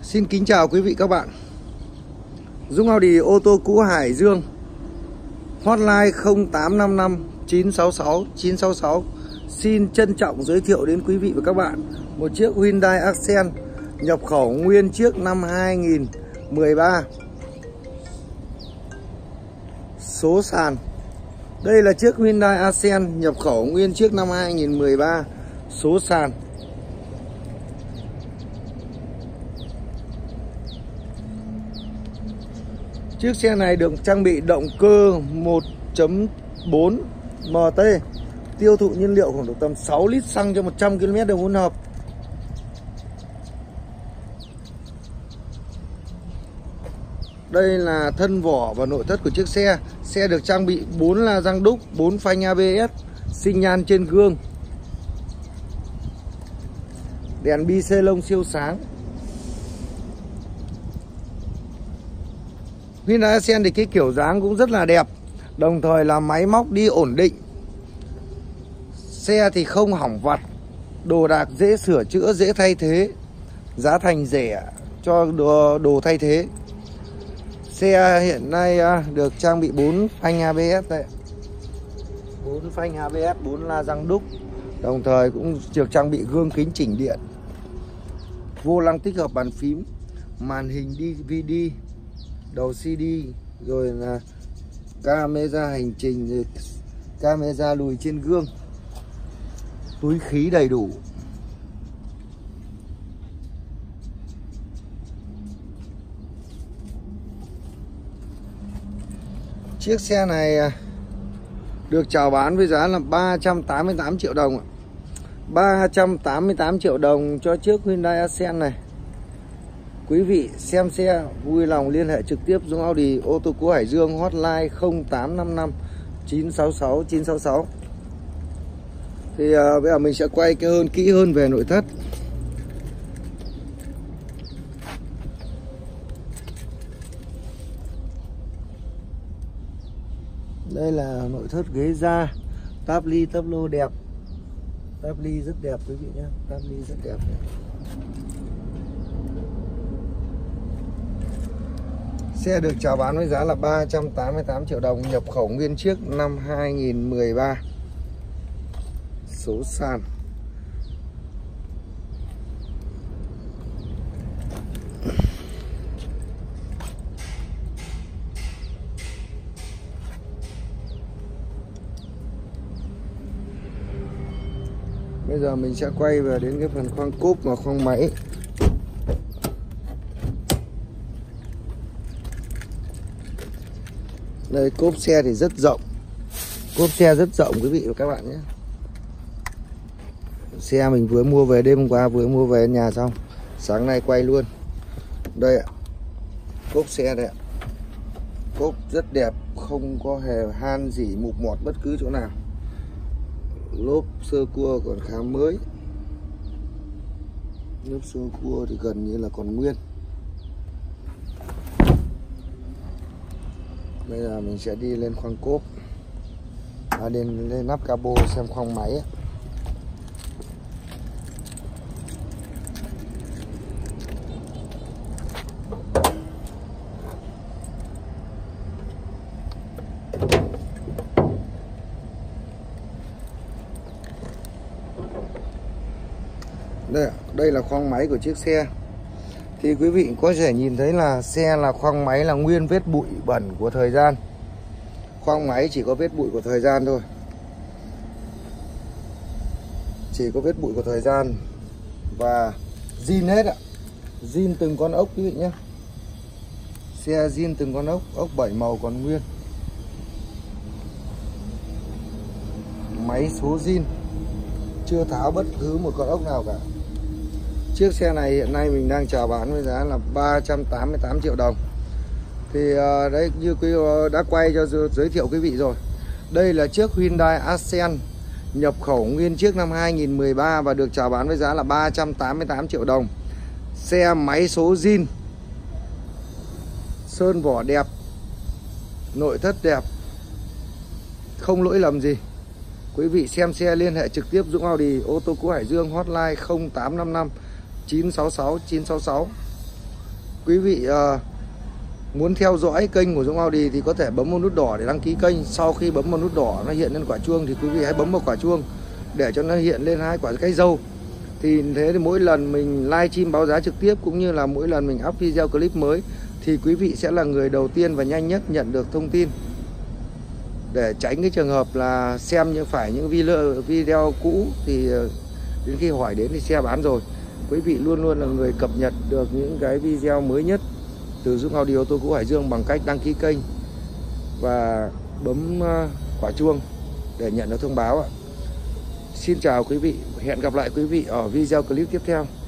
Xin kính chào quý vị các bạn. Dũng Audi ô tô cũ Hải Dương, hotline 0855 966 966 xin trân trọng giới thiệu đến quý vị và các bạn một chiếc Hyundai Accent nhập khẩu nguyên chiếc năm 2013, số sàn. Đây là chiếc Hyundai Accent nhập khẩu nguyên chiếc năm 2013, số sàn. Chiếc xe này được trang bị động cơ 1.4 MT, tiêu thụ nhiên liệu khoảng độ tầm 6 lít xăng cho 100 km đường hỗn hợp. Đây là thân vỏ và nội thất của chiếc xe. Xe được trang bị 4 la răng đúc, 4 phanh ABS, xi nhan trên gương, đèn bi xê lông siêu sáng. Hyundai Accent thì cái kiểu dáng cũng rất là đẹp, đồng thời là máy móc đi ổn định. Xe thì không hỏng vặt, đồ đạc dễ sửa chữa, dễ thay thế, giá thành rẻ cho đồ thay thế. Xe hiện nay được trang bị 4 phanh ABS đây, 4 phanh ABS, 4 la răng đúc, đồng thời cũng được trang bị gương kính chỉnh điện, vô lăng tích hợp bàn phím, màn hình DVD, đầu CD, rồi là camera hành trình, rồi camera lùi trên gương, túi khí đầy đủ. Chiếc xe này được chào bán với giá là 388 triệu đồng. 388 triệu đồng cho chiếc Hyundai Accent này. Quý vị xem xe vui lòng liên hệ trực tiếp Dũng Audi ô tô cũ Hải Dương, hotline 0855 966 966. Thì bây giờ mình sẽ quay kỹ hơn về nội thất. Đây là nội thất ghế da, táp ly táp lô đẹp, táp ly rất đẹp quý vị nhé, táp ly rất đẹp. Xe được chào bán với giá là 388 triệu đồng, nhập khẩu nguyên chiếc năm 2013, số sàn. Bây giờ mình sẽ quay về đến cái phần khoang cốp và khoang máy. Đây, cốp xe thì rất rộng, cốp xe rất rộng quý vị và các bạn nhé. Xe mình vừa mua về đêm hôm qua, vừa mua về nhà xong, sáng nay quay luôn. Đây ạ, cốp xe đây ạ, cốp rất đẹp, không có hề han gì mục mọt bất cứ chỗ nào. Lốp sơ cua còn khá mới, lốp sơ cua thì gần như là còn nguyên. Bây giờ mình sẽ đi lên khoang cốp, lên nắp capo xem khoang máy ấy. Đây là khoang máy của chiếc xe. Thì quý vị có thể nhìn thấy là xe là khoang máy là nguyên vết bụi bẩn của thời gian. Khoang máy chỉ có vết bụi của thời gian thôi, chỉ có vết bụi của thời gian và zin hết ạ, zin từng con ốc quý vị nhé. Xe zin từng con ốc 7 màu còn nguyên, máy số zin, chưa tháo bất cứ một con ốc nào cả. Chiếc xe này hiện nay mình đang chào bán với giá là 388 triệu đồng. Thì đấy, như quý đã quay cho giới thiệu quý vị rồi. Đây là chiếc Hyundai Accent nhập khẩu nguyên chiếc năm 2013 và được chào bán với giá là 388 triệu đồng. Xe máy số zin, sơn vỏ đẹp, nội thất đẹp, không lỗi lầm gì. Quý vị xem xe liên hệ trực tiếp Dũng Audi ô tô cũ Hải Dương, hotline 0855 966 966. quý vị muốn theo dõi kênh của Dũng Audi thì có thể bấm vào nút đỏ để đăng ký kênh. Sau khi bấm vào nút đỏ nó hiện lên quả chuông thì quý vị hãy bấm vào quả chuông để cho nó hiện lên 2 quả cây dâu. Thì thế thì mỗi lần mình livestream báo giá trực tiếp cũng như là mỗi lần mình up video clip mới thì quý vị sẽ là người đầu tiên và nhanh nhất nhận được thông tin. Để tránh cái trường hợp là xem những video cũ thì đến khi hỏi đến thì xe bán rồi. Quý vị luôn luôn là người cập nhật được những cái video mới nhất từ Dũng Audi ô tô cũ Hải Dương bằng cách đăng ký kênh và bấm quả chuông để nhận được thông báo ạ. Xin chào quý vị, hẹn gặp lại quý vị ở video clip tiếp theo.